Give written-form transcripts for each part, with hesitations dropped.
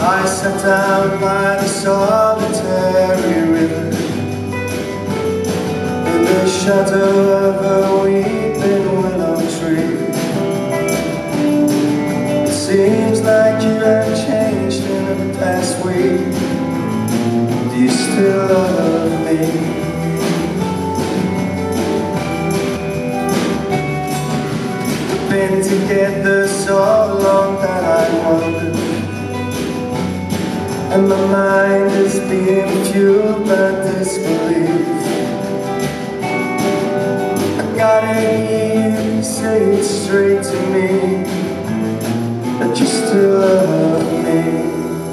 I sat down by the solitary river in the shadow of a weeping willow tree. It seems like you have changed in the past week. Do you still love me? We've been together so long that I wonder, and my mind is being fueled by disbelief. I gotta hear you say it straight to me, that you still love me.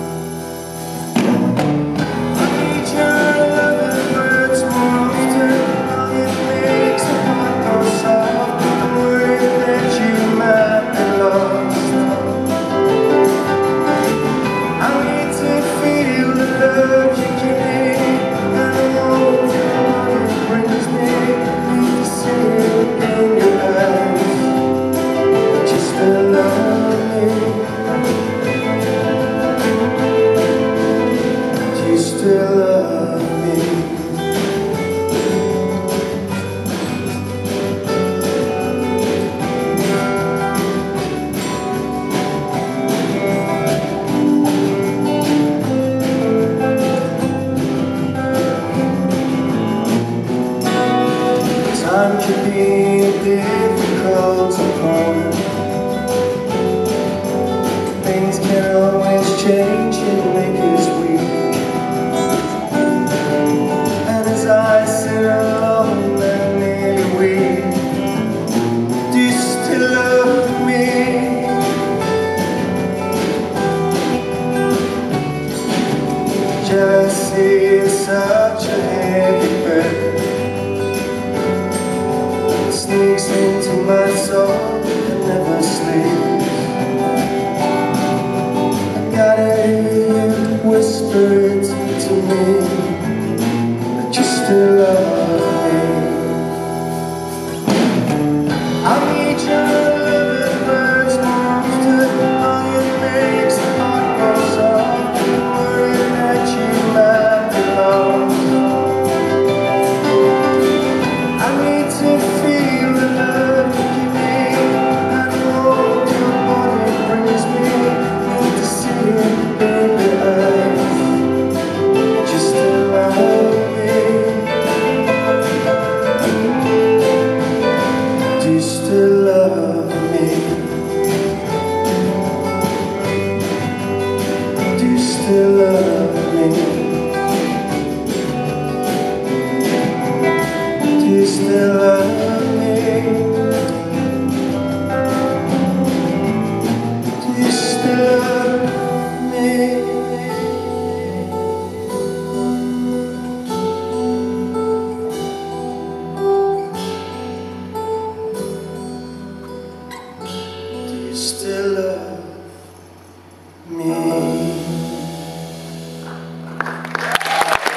I need your loving words more often. It makes the heart go soft. I'm worried that you might be lost. I need to feel the love you give me, and I won't feel what it brings me. I need to see it in your eyes, that you still love me. Do you still love me? Time can be a difficult opponent. Things can always change and make us weak. And as I sit alone and nearly weak, do you still love me? Jealousy is such a heavy burden. Sneaks into my soul and never sleeps. I gotta hear you whisper it to me.